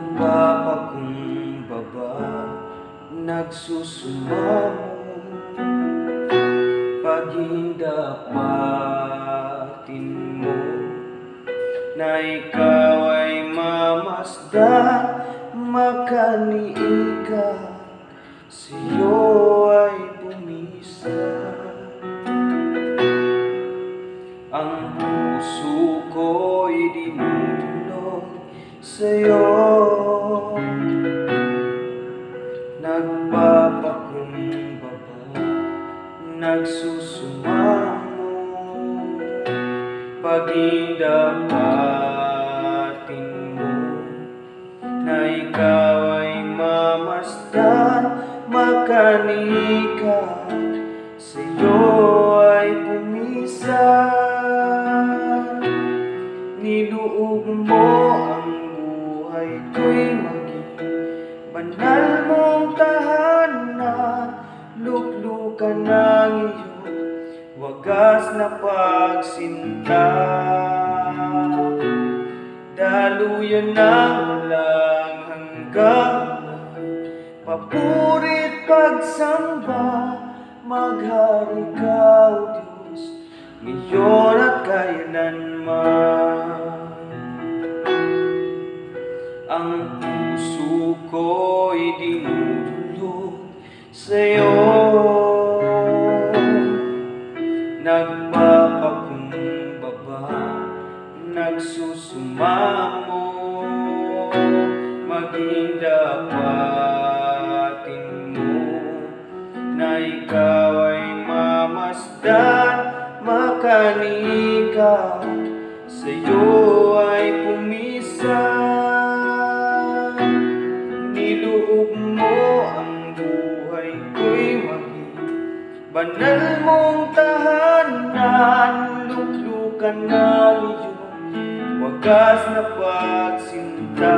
Nagpapakumbaba, nagsusumamo, paghindapatin mo na ikaw ay mamasdan, makaniika, sa'yo ay bumisan. Ang puso ko'y dinudulog sa'yo, nagpapakumbaba, nagsusumamo, paghindapatin mo na ikaw ay mamasdan, makanika, sa'yo ay pumisan. Niluog mo ang buhay ko'y maging banal mong tahanan, luklukan ng iyong wagas na pagsinta. Daluyan ng walang hanggan, papurit pagsamba, maghari ka, O Diyos, ngayon at kailanman. Ang puso ko'y dinudulog sa'yo, nagpapakumbaba, nagsusumamo, maghindapatin mo na ikaw ay mamasdan, makanika, sa'yo ay pumisan. Niluog mo ang buhay ko'y maging banal mong tahanan, luklukan ng iyong wagas na pagsinta.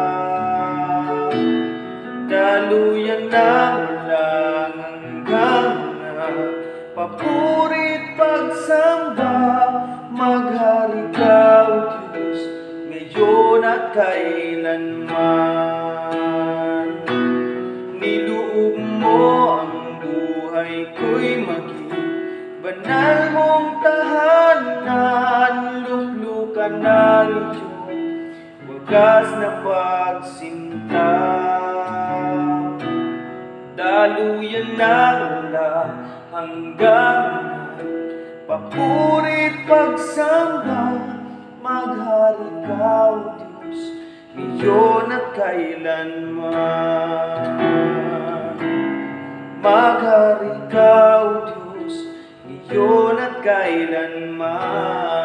Daluyan na walang hanggan, papurit pagsamba, maghari ka, O Diyos, ngayon at kailanman. Niluog mo ang buhay ko'y maging banal mong tahanan, luklukan ng iyong wagas na pagsinta. Daluyan na wala hanggan, papurit pagsamba, maghari ka, O Diyos, ngayon at kailanman. Maghari ka, O Diyos, ngayon at kailanman.